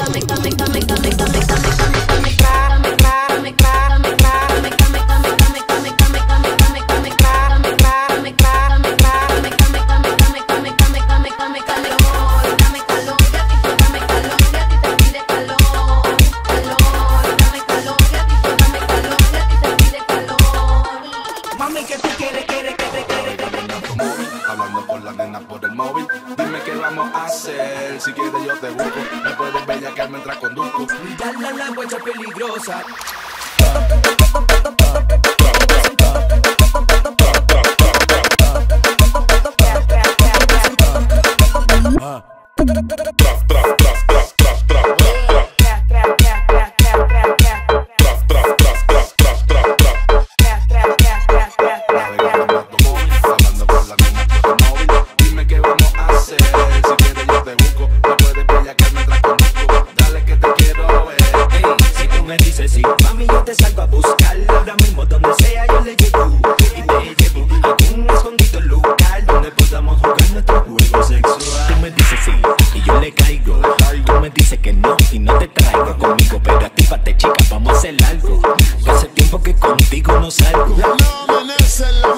Hablando con la nena por el móvil. Dime qué vamos a hacer. Si quieres yo te busco. Me puedes bellaquear mientras conduzco. Dale a la guacha peligrosa. Mami, yo te salgo a buscar. Ahora mismo donde sea yo le llevo. Y te llevo a un escondido lugar donde podamos jugar nuestro juego sexual. Tú me dices sí y yo le caigo. Tú me dices que no y no te traigo conmigo. Pero actívate chica, vamos a hacer algo. Hace tiempo que contigo no salgo. Ya no amanece la